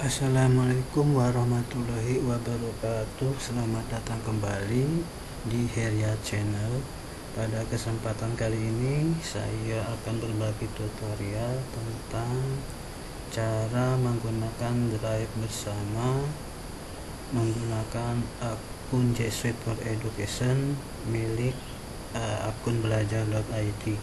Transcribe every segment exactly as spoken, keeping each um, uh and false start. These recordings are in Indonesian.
Assalamualaikum warahmatullahi wabarakatuh. Selamat datang kembali di Heria Channel. Pada kesempatan kali ini saya akan berbagi tutorial tentang cara menggunakan Drive bersama menggunakan akun G Suite for Education milik uh, akun belajar dot i d.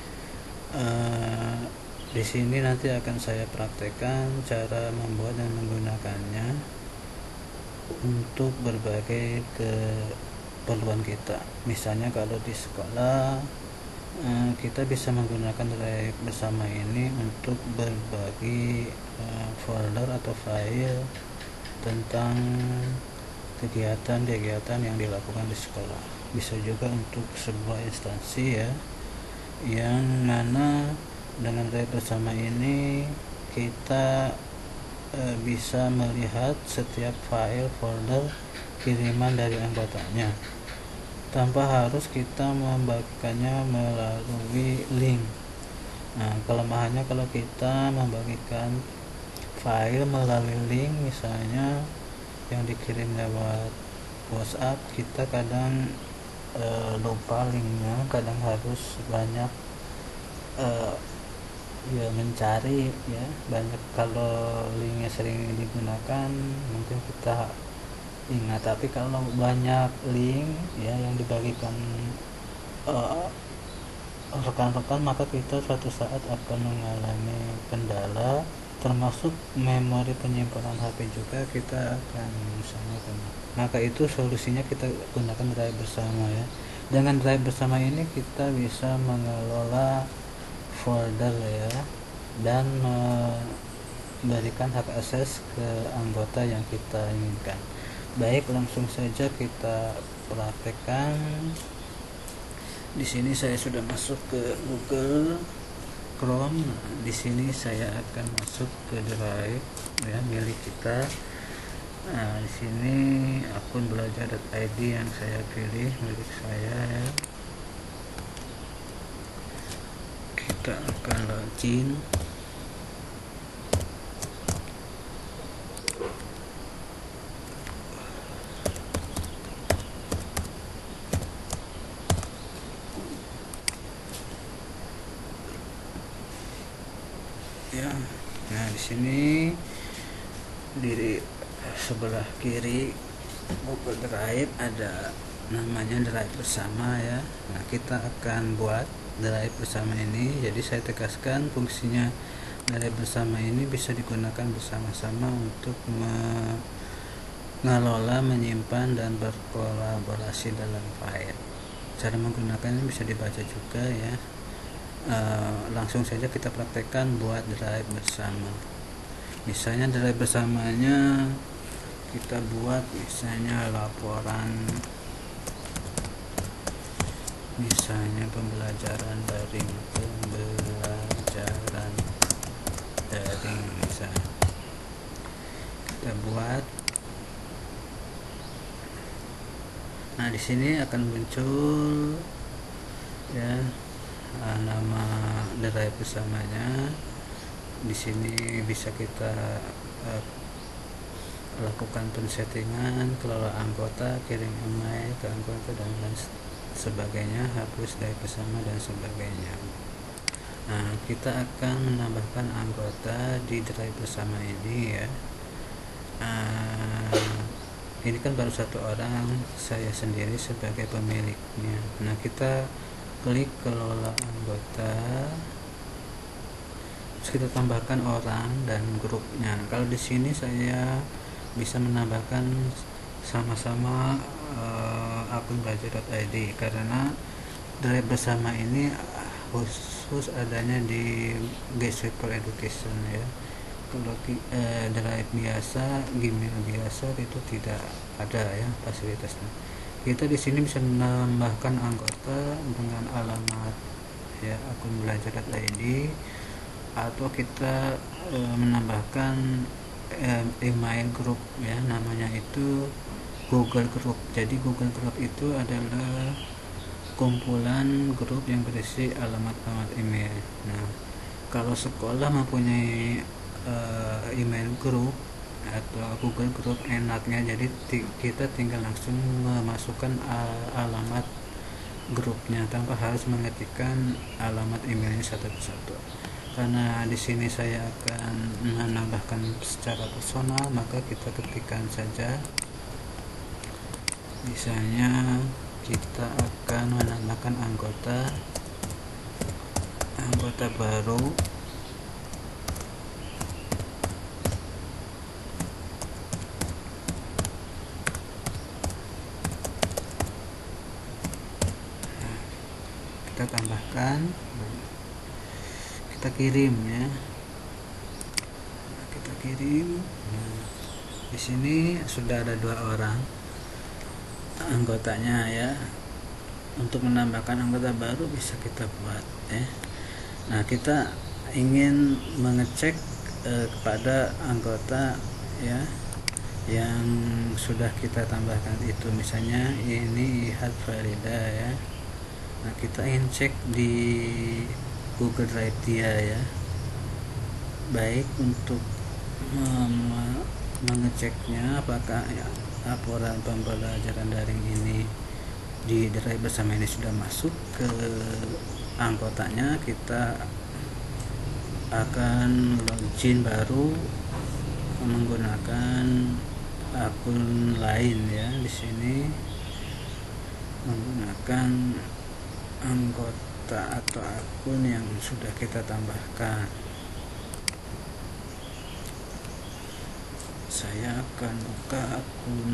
Uh, Di sini nanti akan saya praktekkan cara membuat dan menggunakannya untuk berbagai keperluan kita. Misalnya kalau di sekolah kita bisa menggunakan Drive bersama ini untuk berbagi folder atau file tentang kegiatan-kegiatan yang dilakukan di sekolah. Bisa juga untuk sebuah instansi ya, yang mana dengan Drive bersama ini kita e, bisa melihat setiap file folder kiriman dari anggotanya tanpa harus kita membagikannya melalui link. Nah, kelemahannya kalau kita membagikan file melalui link, misalnya yang dikirim lewat WhatsApp, kita kadang e, lupa linknya, kadang harus banyak e, ya mencari ya banyak. Kalau linknya sering digunakan mungkin kita ingat, tapi kalau banyak link ya yang dibagikan uh, rekan-rekan, maka kita suatu saat akan mengalami kendala, termasuk memori penyimpanan H P juga kita akan sama kena. Maka itu solusinya kita gunakan Drive bersama ya. Dengan Drive bersama ini kita bisa mengelola folder ya, dan memberikan hak akses ke anggota yang kita inginkan. Baik, langsung saja kita praktekkan. Di sini saya sudah masuk ke Google Chrome. Di sini saya akan masuk ke Drive ya milik kita. Nah, di sini akun belajar dot i d yang saya pilih milik saya ya. Kita akan login. Ya, nah di sini di sebelah kiri Google Drive ada namanya Drive bersama ya. Nah, kita akan buat Drive bersama ini. Jadi saya tegaskan fungsinya Drive bersama ini bisa digunakan bersama-sama untuk mengelola, menyimpan, dan berkolaborasi dalam file. Cara menggunakannya bisa dibaca juga ya. Uh, langsung saja kita praktekkan buat Drive bersama. Misalnya Drive bersamanya kita buat misalnya laporan, misalnya pembelajaran daring, pembelajaran daring misalnya kita buat. Nah, di sini akan muncul ya nama Drive bersamanya. Di sini bisa kita uh, lakukan pensettingan, kelola anggota, kirim email ke anggota, dan lain sebagainya, hapus Drive bersama dan sebagainya. Nah, kita akan menambahkan anggota di Drive bersama ini ya. Uh, ini kan baru satu orang, saya sendiri sebagai pemiliknya. Nah, kita klik kelola anggota, terus kita tambahkan orang dan grupnya. Kalau di sini saya bisa menambahkan sama-sama uh, akun belajar dot i d karena Drive bersama ini khusus adanya di G Suite for Education ya. Kalau uh, Drive biasa, Gmail biasa itu tidak ada ya fasilitasnya. Kita di sini bisa menambahkan anggota dengan alamat ya akun belajar dot i d, atau kita e, menambahkan e, email grup ya, namanya itu Google Group. Jadi Google Group itu adalah kumpulan grup yang berisi alamat-alamat email. Nah, kalau sekolah mempunyai e, email grup atau Google Group enaknya, jadi kita tinggal langsung memasukkan alamat grupnya tanpa harus mengetikkan alamat emailnya satu persatu. Karena di sini saya akan menambahkan secara personal, maka kita ketikkan saja, misalnya kita akan menambahkan anggota anggota baru kita tambahkan, kita kirim ya, kita kirim. Nah, di sini sudah ada dua orang anggotanya ya. Untuk menambahkan anggota baru bisa kita buat ya. Nah, kita ingin mengecek eh, kepada anggota ya yang sudah kita tambahkan itu, misalnya ini Ihat Farida ya. Nah, kita ingin cek di Google Drive dia ya, baik untuk mem- mengeceknya apakah ya, laporan pembelajaran daring ini di Drive bersama ini sudah masuk ke anggotanya. Kita akan login baru menggunakan akun lain ya. Di sini menggunakan anggota atau akun yang sudah kita tambahkan. Saya akan buka akun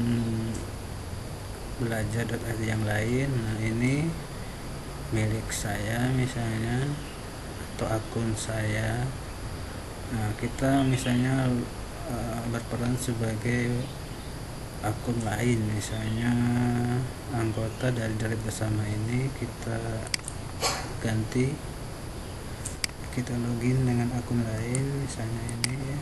belajar.id yang lain. Nah, ini milik saya misalnya, atau akun saya. Nah, kita misalnya uh, berperan sebagai akun lain, misalnya anggota dari dari bersama ini, kita ganti, kita login dengan akun lain, misalnya ini ya.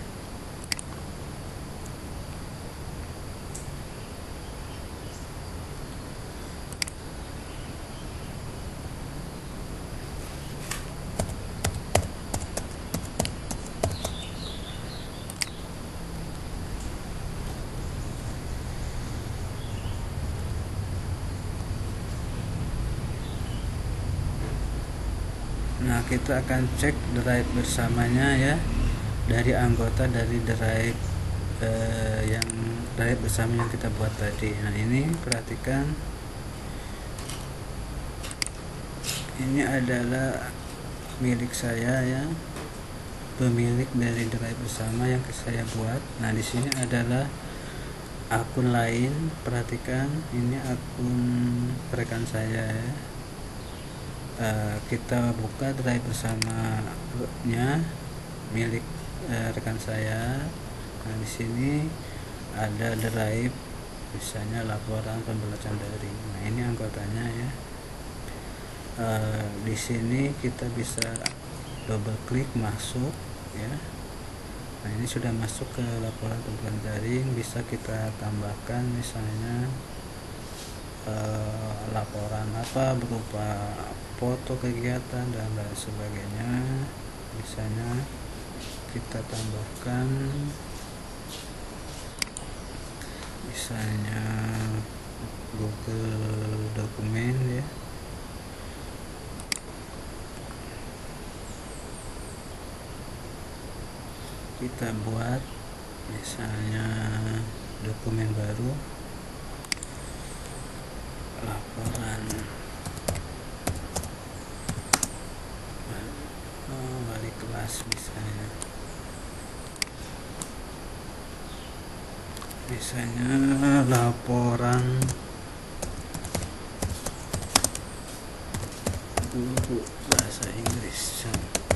Nah, kita akan cek drive bersamanya ya, dari anggota dari drive eh, yang drive bersama yang kita buat tadi. Nah, ini perhatikan, ini adalah milik saya ya, pemilik dari drive bersama yang saya buat. Nah, di sini adalah akun lain, perhatikan ini akun rekan saya ya. Uh, kita buka drive bersamanya milik uh, rekan saya. Nah, di sini ada drive misalnya laporan pembelajaran daring. Nah, ini anggotanya ya. Uh, di sini kita bisa double klik masuk ya. Nah, ini sudah masuk ke laporan pembelajaran daring. Bisa kita tambahkan misalnya uh, laporan apa berupa foto kegiatan dan lain sebagainya. Misalnya kita tambahkan misalnya Google dokumen ya. Kita buat misalnya dokumen baru, laporan wali kelas misalnya, misalnya laporan guru bahasa Inggris.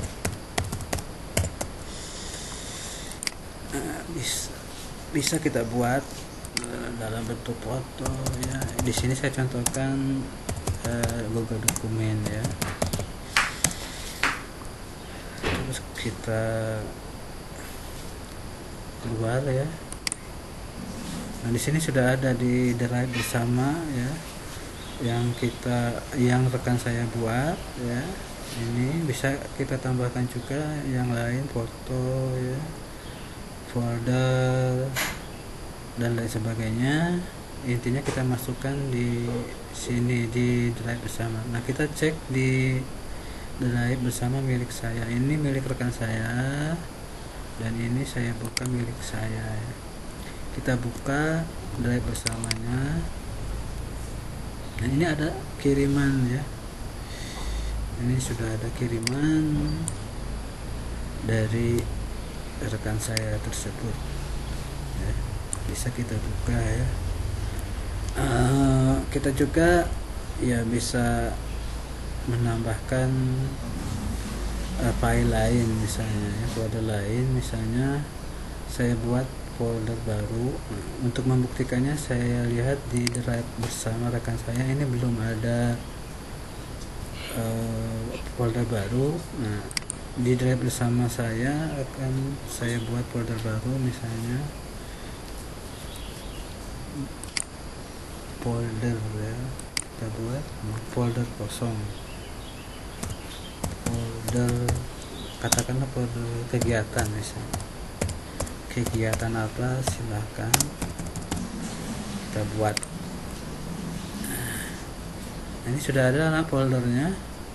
Nah, bisa bisa kita buat dalam bentuk foto ya. Di sini saya contohkan uh, Google dokumen ya. Terus kita keluar ya. Nah, di sini sudah ada di drive bersama ya, yang kita yang rekan saya buat ya. Ini bisa kita tambahkan juga yang lain, foto ya, folder dan lain sebagainya. Intinya kita masukkan di sini di drive bersama. Nah, kita cek di drive bersama milik saya. Ini milik rekan saya dan ini saya buka milik saya. Kita buka drive bersamanya. Dan ini ada kiriman ya. Ini sudah ada kiriman dari rekan saya tersebut ya. Bisa kita buka ya. Uh, kita juga ya bisa menambahkan uh, file lain misalnya ya, folder lain. Misalnya saya buat folder baru. Untuk membuktikannya saya lihat di drive bersama rekan saya, ini belum ada uh, folder baru. Nah, di drive bersama saya akan saya buat folder baru, misalnya folder ya, kita buat folder kosong, folder katakanlah folder kegiatan, misalnya kegiatan apa, silahkan kita buat. Nah, ini sudah ada nah, foldernya.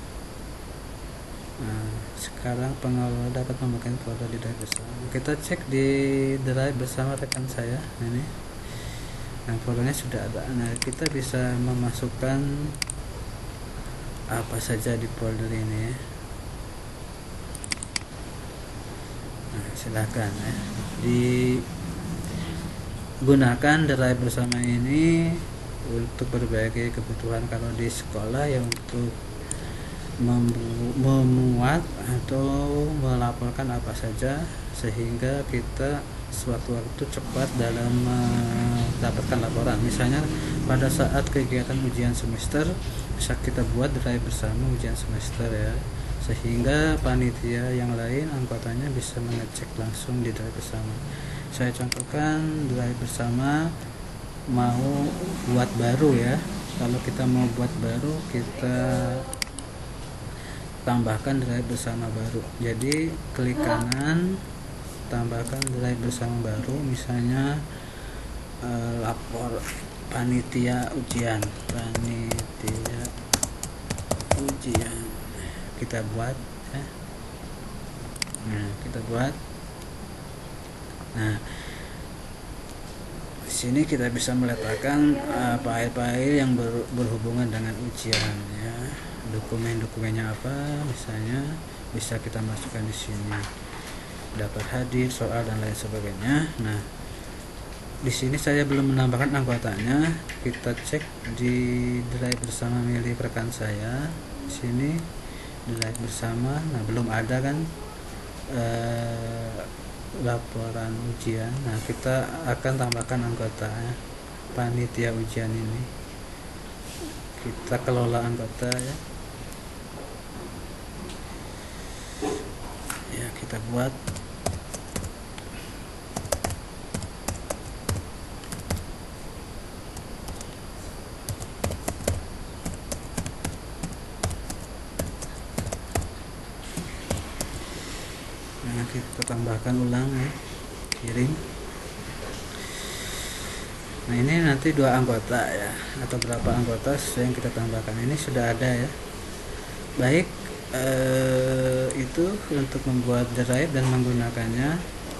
Nah, sekarang pengelola dapat membuka folder di drive bersama. Kita cek di drive bersama rekan saya ini. Nah, foldernya sudah ada. Nah, kita bisa memasukkan apa saja di folder ini. Nah, silakan ya. Digunakan drive bersama ini untuk berbagai kebutuhan. Kalau di sekolah ya untuk memuat atau melaporkan apa saja, sehingga kita sewaktu-waktu cepat dalam mendapatkan laporan. Misalnya pada saat kegiatan ujian semester bisa kita buat drive bersama ujian semester ya, sehingga panitia yang lain anggotanya bisa mengecek langsung di drive bersama. Saya contohkan drive bersama mau buat baru ya. Kalau kita mau buat baru, kita tambahkan drive bersama baru. Jadi klik kanan, tambahkan drive bersama baru, misalnya eh, lapor panitia ujian, panitia ujian kita buat ya. Nah, kita buat. Nah, di sini kita bisa meletakkan uh, file-file yang ber, berhubungan dengan ujian ya. Dokumen-dokumennya apa, misalnya bisa kita masukkan di sini. Dapat hadir, soal dan lain sebagainya. Nah, di sini saya belum menambahkan anggotanya. Kita cek di drive bersama milik rekan saya. Di sini drive bersama. Nah, belum ada kan eh, laporan ujian. Nah, kita akan tambahkan anggota ya, panitia ujian ini. Kita kelola anggota ya. Ya, kita buat. Nah, kita tambahkan ulang ya, kirim. Nah, ini nanti dua anggota ya, atau berapa anggota yang kita tambahkan. Ini sudah ada ya. Baik, eh, itu untuk membuat drive dan menggunakannya.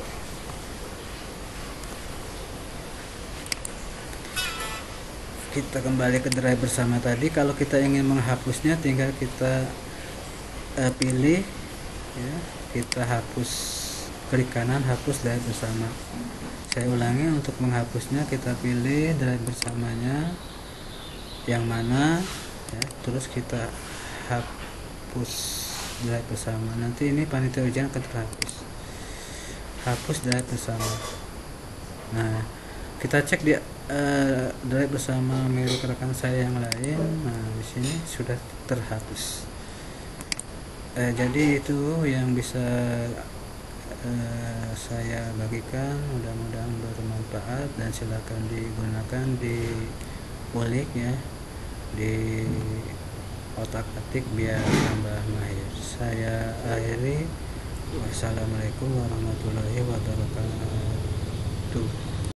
Kita kembali ke drive bersama tadi. Kalau kita ingin menghapusnya, tinggal kita eh, pilih ya, kita hapus, klik kanan hapus drive bersama. Saya ulangi, untuk menghapusnya kita pilih drive bersamanya yang mana ya, terus kita hapus drive bersama. Nanti ini panitia ujian akan terhapus. Hapus drive bersama. Nah, kita cek di uh, drive bersama milik rekan saya yang lain. Nah, di sini sudah terhapus. Uh, jadi itu yang bisa uh, saya bagikan. Mudah-mudahan bermanfaat dan silakan digunakan di kulik ya, di otak-atik biar tambah mahir. Saya akhiri. Wassalamualaikum warahmatullahi wabarakatuh. itu.